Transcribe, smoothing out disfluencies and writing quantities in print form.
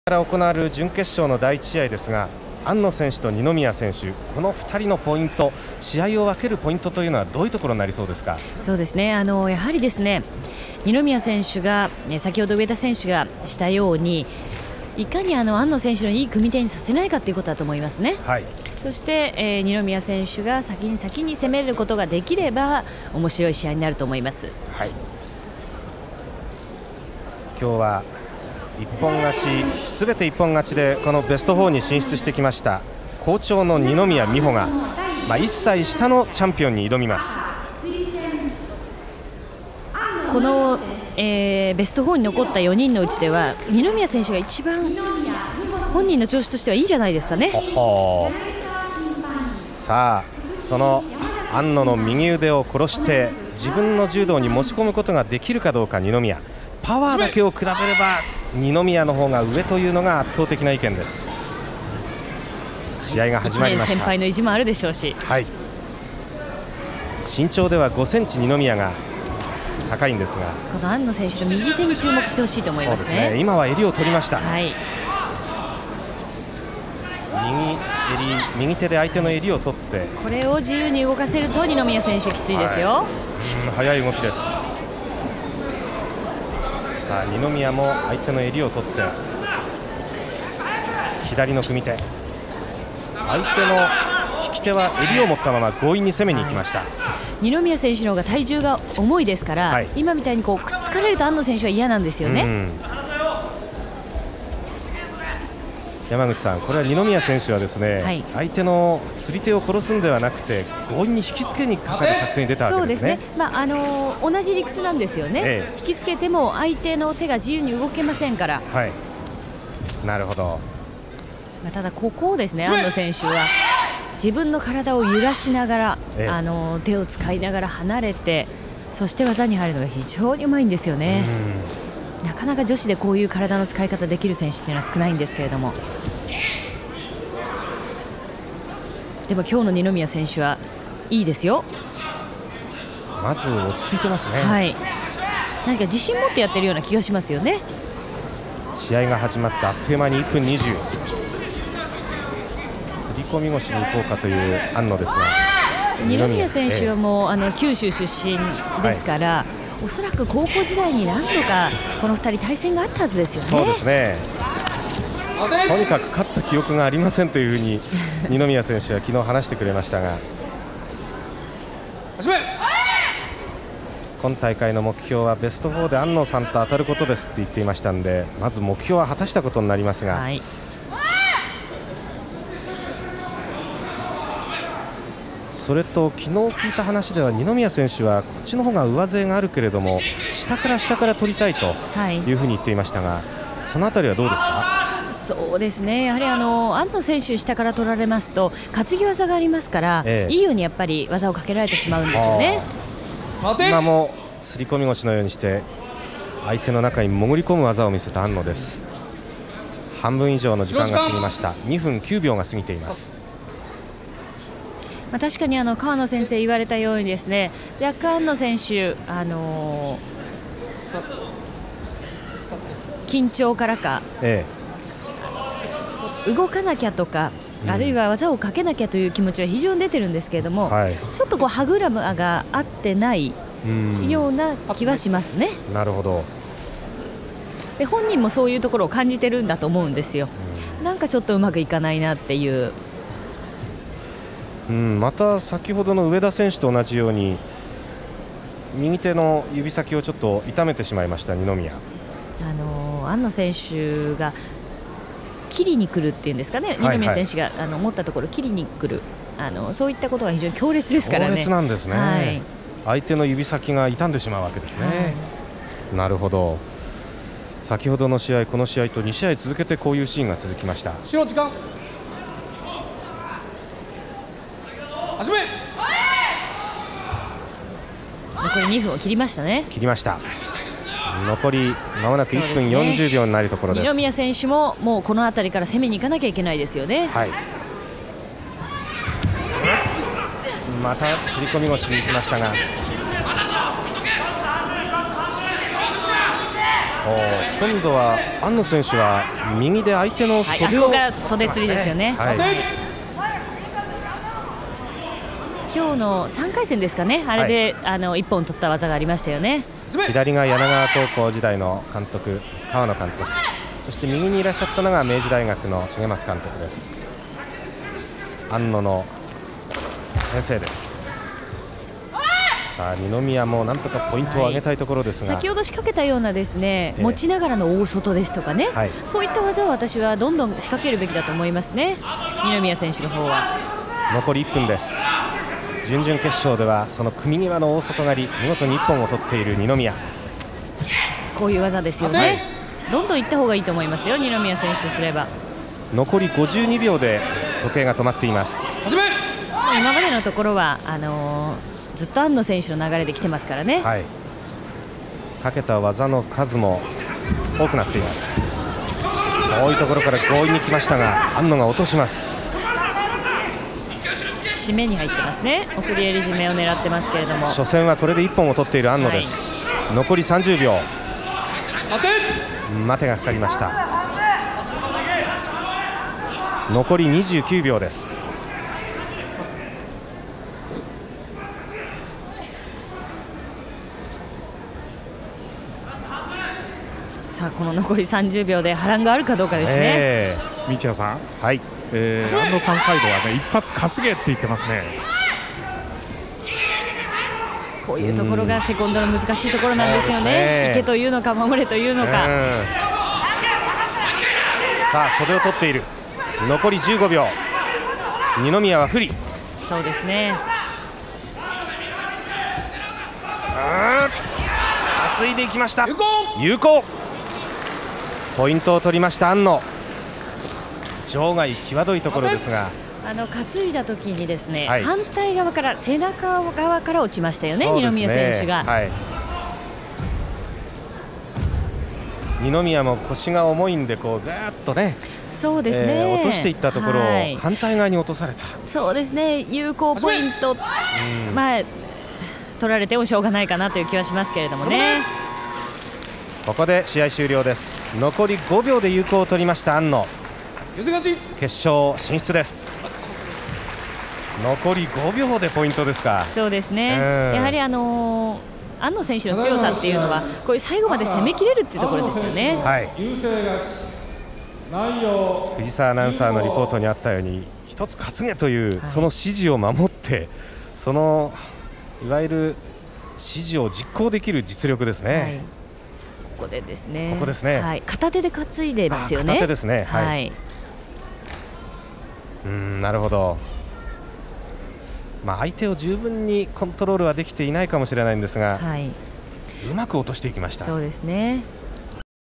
から行われる準決勝の第1試合ですが、安野選手と二宮選手、この2人のポイント、試合を分けるポイントというのはどういうところになりそうですか？ そうですね、やはりですね、二宮選手が、先ほど上田選手がしたように、いかに安野選手のいい組み手にさせないかということだと思いますね。 はい、 そして、二宮選手が先に攻めることができれば面白い試合になると思います。 はい、今日は一本勝ち、すべて一本勝ちでこのベスト4に進出してきました好調の二宮美穂が、1歳下のチャンピオンに挑みます。 この、ベスト4に残った4人のうちでは二宮選手が一番本人の調子としてはいいんじゃないですかね。 さあ、その安野の右腕を殺して自分の柔道に持ち込むことができるかどうか。二宮、パワーだけを比べれば二宮の方が上というのが圧倒的な意見です。試合が始まりました。 1年先輩の意地もあるでしょうし、 はい、身長では5センチ二宮が高いんですが、 この安野選手の右手に注目してほしいと思います ね。 今は襟を取りました。 はい、 右手で相手の襟を取って、 これを自由に動かせると二宮選手きついですよ。 速い動きです。さあ、二宮も相手の襟を取って左の組み手、相手の引き手は襟を持ったまま強引に攻めに行きました。 二宮選手の方が体重が重いですから、今みたいにこうくっつかれると安野選手は嫌なんですよね。 山口さん、これは二宮選手はですね、相手の釣り手を殺すんではなくて強引に引きつけにかかる作戦に出たわけですね。 同じ理屈なんですよね、引きつけても相手の手が自由に動けませんから。 はい、なるほど。 ただここをですね、安野選手は自分の体を揺らしながら、手を使いながら離れて、そして技に入るのが非常にうまいんですよね。なかなか女子でこういう体の使い方できる選手っていうのは少ないんですけれども、でも今日の二宮選手はいいですよ。 まず落ち着いてますね。 はい、何か自信持ってやってるような気がしますよね。 試合が始まってあっという間に1分20、釣り込み腰に行こうかという安野ですが、 二宮選手はもう九州出身ですから、おそらく高校時代に何度かこの2人対戦があったはずですよね。 そうですね。とにかく勝った記憶がありませんというふうに二宮選手は昨日話してくれましたが、今大会の目標はベスト4で安野さんと当たることですって言っていましたので、まず目標は果たしたことになりますが、それと昨日聞いた話では二宮選手はこっちの方が上背があるけれども下から取りたいというふうに言っていましたが、そのあたりはどうですか？ そうですね、やはり安野選手下から取られますと担ぎ技がありますから、いいようにやっぱり技をかけられてしまうんですよね。 今もすり込み腰のようにして相手の中に潜り込む技を見せた安野です。半分以上の時間が過ぎました。2分9秒が過ぎています。 確かに川野先生言われたようにですね、若干安野選手、緊張からか、動かなきゃとか、あるいは技をかけなきゃという気持ちは非常に出てるんですけれども、ちょっとこう歯車が合ってないような気はしますね。 なるほど。 で本人もそういうところを感じてるんだと思うんですよ。なんかちょっとうまくいかないなっていう。 また先ほどの上田選手と同じように右手の指先をちょっと痛めてしまいました二宮。 安野選手が切りに来るっていうんですかね、二宮選手が持ったところ切りに来る、そういったことが非常に強烈ですからね。 強烈なんですね。相手の指先が傷んでしまうわけですね。なるほど。先ほどの試合、この試合と2試合続けてこういうシーンが続きました。 白時間始め。 残り2分を切りましたね。 切りました。残りまもなく1分40秒になるところです。 二宮選手ももうこの辺りから攻めに行かなきゃいけないですよね。 また釣り込み腰にしましたが、 今度は安野選手は右で相手の袖を、 あそこから袖釣りですよね。今日の3回戦ですかね、あれで、1本取った技がありましたよね。 左が柳川高校時代の監督、川野監督、そして右にいらっしゃったのが明治大学の重松監督です。安野の先生です。さあ二宮もなんとかポイントを上げたいところですが、 先ほど仕掛けたようなですね、持ちながらの大外ですとかね、そういった技を私はどんどん仕掛けるべきだと思いますね、二宮選手の方は。 残り1分です。準々決勝ではその組み際の大外刈り、見事に1本を取っている二宮。 こういう技ですよね。どんどんいった方がいいと思いますよ、二宮選手とすれば。 残り52秒で時計が止まっています。 今までのところはずっと安野選手の流れで来てますからね。 かけた技の数も多くなっています。遠いところから強引に来ましたが安野が落とします。 締めに入ってますね。送り襟締めを狙ってますけれども、 初戦はこれで1本を取っている安野です。残り30秒。待てがかかりました。残り29秒です。 さあこの残り30秒で波乱があるかどうかですね。 道谷さん、 はい、 安野さんサイドはね、一発担げって言ってますね。 こういうところがセコンドの難しいところなんですよね。行けというのか守れというのか。 さあ袖を取っている。残り15秒。二宮は不利。 そうですね。 担いでいきました。有効。ポイントを取りました安野。場外際どいところですが、 担いだ時にですね、反対側から背中側から落ちましたよね、二宮選手が。 二宮も腰が重いんでこうガーッとね、 そうですね、 落としていったところを反対側に落とされた。 そうですね、有効ポイント、取られてもしょうがないかなという気はしますけれどもね。 ここで試合終了です。残り5秒で有効を取りました安野。決勝進出です。残り5秒でポイントですか。 そうですね、やはり安野選手の強さっていうのはこういう最後まで攻めきれるっていうところですよね。 藤沢アナウンサーのリポートにあったように、一つ担げというその指示を守って、そのいわゆる指示を実行できる実力ですね。 ここでですね、 ここですね、 片手で担いでますよね。 片手ですね。なるほど。相手を十分にコントロールはできていないかもしれないんですが、うまく落としていきました。 そうですね。